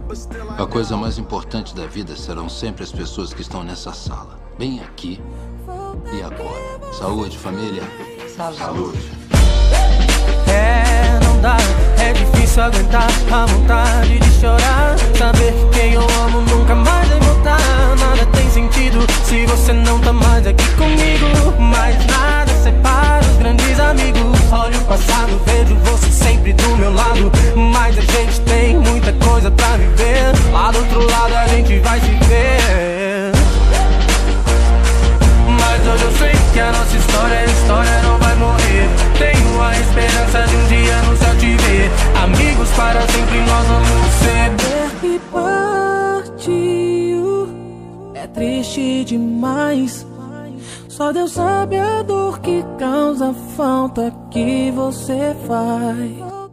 A coisa mais importante da vida serão sempre as pessoas que estão nessa sala. Bem aqui e agora. Saúde, família. Saúde. É, não dá, é difícil aguentar a vontade de chorar. Saber quem eu amo nunca mais vai voltar. Nada tem sentido se você não tá mais aqui comigo. Mas nada separa os grandes amigos. Olho o passado, vejo você sempre do meu lado. Mas a gente tem muita coisa pra viver. Lá do outro lado a gente vai se ver. Mas hoje eu sei que a nossa história não vai morrer. Tenho a esperança de um dia no céu te ver. Amigos para sempre nós vamos ser. Ver que partiu é triste demais. Só Deus sabe a dor que causa a falta que você faz.